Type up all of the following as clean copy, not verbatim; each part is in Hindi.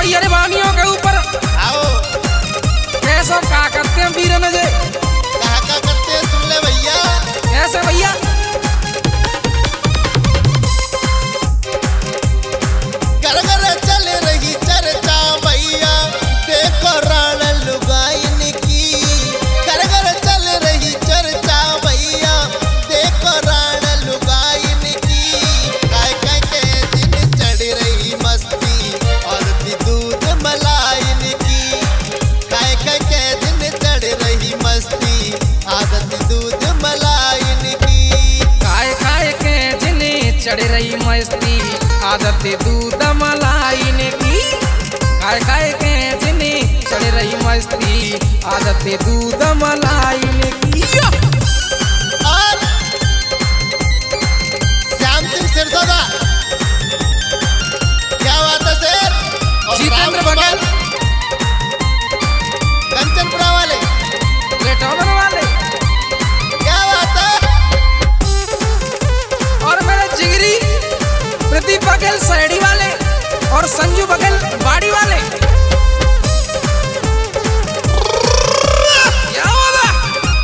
भाई अरे वानियों के ऊपर आओ कैसा का करते हैं वीरन जे कहा का करते हैं सुन ले भैया। कैसे भैया घर घर चल रही चर्चा भैया देखो राण लुगाइन की। घर घर चल रही चर्चा भैया देखो राण लुगाइन की। काय काय के दिन चढ़ रही मस्ती और भी दूध मलाइन की। काय काय के दिन चढ़ रही मस्ती आदत दूध मलाइन की। काय काय के जिन्हें चढ़ रही मस्ती आदत दूध मलाइन की। काय काय के जिन्हें चढ़ रही मस्ती आदत दूध मलाइन की। और श्याम सिंह सिरसौदा क्या बात है सर। और जितेंद्र राम बघेल कंचनपुरा वाले लेटोवर वाले क्या बात है। और मेरे जिगरी प्रदीप बघेल सैडी वाले और संजू बघेल बाड़ी वाले क्या बात है।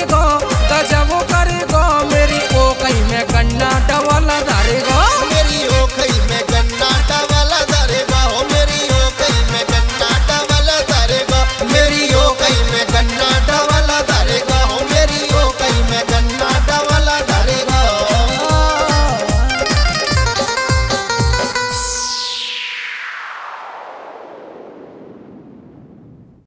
गो